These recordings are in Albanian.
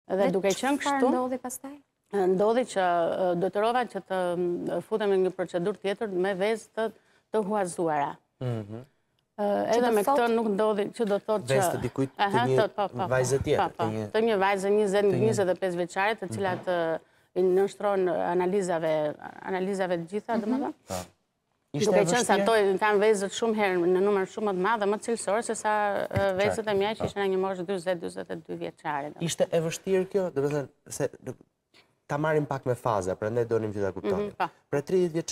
Dhe duke qenë kështu... Çfarë ndodhi pastaj? Ndodhi që detyrova që të futem në një procedurë tjetër me vezë të huazuara. Edhe me këtë nuk ndodhi që do të thotë që... Vezë të dikujt të një vajzë tjetër. Të një vajzë 25 vjeçare, të cilat i nështron analizave të gjitha, domethënë. Duke qenë se ato kanë vezët shumë herë në numër shumë të madh dhe më cilësor se sa vezët e mia që ishin në një moshë 40-42 vjeçare. Ishte e vështirë kjo, domethënë se ta marrim pak me faza, prandaj donim që ta kuptonim. Për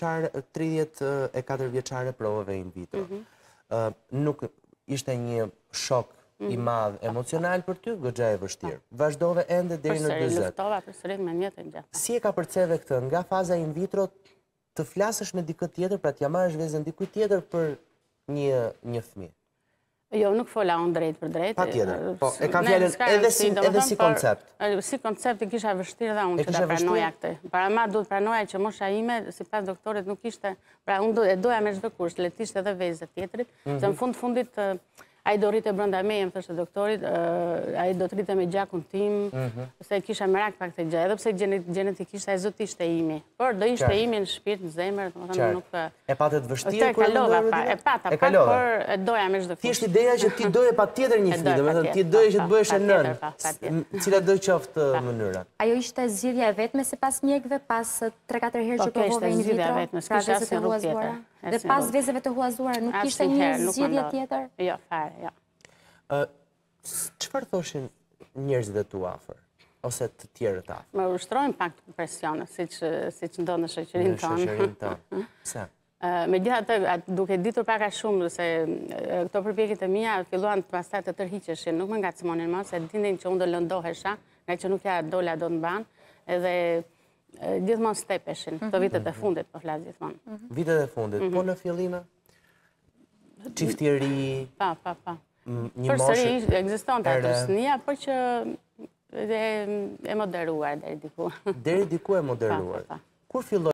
34 vjeçare provave in vitro. Nuk ishte një shok i madh emocional për ty, goxha e vështirë. Vazhdove ende deri në 40. Luftova përsëri me mjetën gjatë. Si e ka përcjellë këtë nga faza in vitro të flasësh me dikë tjetër, pra t'ja marrësh vezën dikujt tjetër për një fëmijë? Jo, nuk fola unë drejt për drejt. Patjetër. Po, e kam fjalën edhe si koncept. Si koncept i kisha vështirë dhe unë që ta pranoja këtë. Para ma duhet pranoja që mosha ime, sipas doktorit, nuk ishte... Pra, unë e doja me çdo kusht, le të ishte edhe vezë tjetrit, se në fundit ai do rritë brenda meje, më thoshte doktorit, ai do të rritë me gjakun tim, se kisha merak pak të gjë, edhe pse gjenetikisht ai zot ishte imi. Por do ishte imi në shpirt, në zemër, domethënë nuk... E patet vështirë kur e pata, por e doja me çdo kusht. Thjesht ideja që ti doje patjetër një fëmijë, domethënë ti doje që të bëhesh e nën, cila do qoftë mënyra. Ajo ishte zgjidhja e vetme sipas mjekëve, pas 3-4 herë që provove in vitro, pra vezët e huazuara. Dhe pas vezëve të huazuara nuk kishte një zgjidhje tjetër? Jo, fare, jo. Çfarë thoshin njerëzit e tu afër? Ose të tjerët afër? Më ushtrojnë pak presione, siç ndodh në shoqërinë tonë. Pse? Megjithatë, duke ditur pak a shumë se këto përpjekjet e mia filluan pastaj të tërhiqeshin, nuk më ngacmonin më, se dinin që unë do lëndohesha, nga që nuk ja dola do të mban, edhe gjithmonë stepeshin, këto vitet e fundit, po flas gjithmonë. Vitet e fundit, po në fillime? Çiftëri... Pa. Përsëri ekzistonte atë fëmia, por që e moderuar deri diku. Deri diku e moderuar. Kur filloi